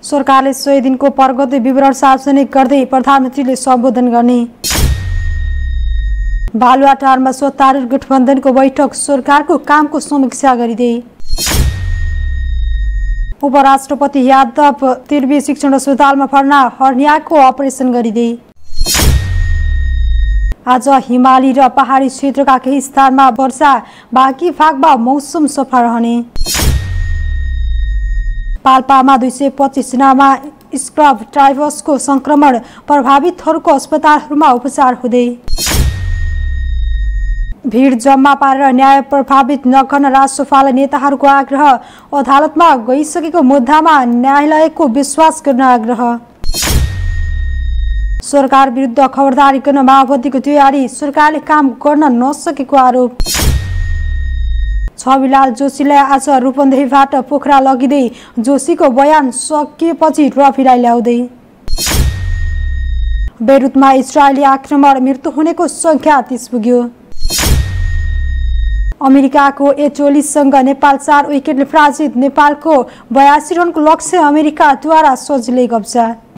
सरकारले 100 दिनको प्रगति विवरण सार्वजनिक गर्दै प्रधानमन्त्रीले सम्बोधन गर्ने। बालुवाटारमा सत्तारूढ गठबन्धनको बैठक, सरकारको कामको समीक्षा गरिँदै। उपराष्ट्रपति यादव त्रिवी शिक्षण अस्पतालमा भर्ना, हर्नियाको अपरेसन गरिँदै। आज हिमाली र पहाडी क्षेत्रका केही स्थानमा वर्षा, बाँकी भागमा मौसम सफा रहने। पाल्पामा 225 जनामा स्क्रब टाइफसको संक्रमण, प्रभावितहरूको अस्पतालहरूमा उपचार हुँदै। भीड जम्मा पारेर न्याय प्रभावित नगर्न राष्ट्रपाल नेताहरूको आग्रह, अदालतमा गइसकेको मुद्दामा न्यायालयको विश्वास गर्न आग्रह। सरकार विरुद्ध खबरदारी गर्न माओवादीको तयारी, सरकारले काम गर्न नसकेको आरोप। छविलाल जोशीलाई आज रूपन्देहीबाट पोखरा लगिँदै, जोशीको बयान सकिएपछि ट्रफीलाई ल्याउँदै। बेरुतमा इजरायली आक्रमण, मृत्यु हुनेको संख्या 30 पुग्यो। अमेरिकाको एचोलिससँग नेपाल 4 विकेटले पराजित, नेपालको 82 रनको लक्ष्य अमेरिकाद्वारा सजिलै कब्जा।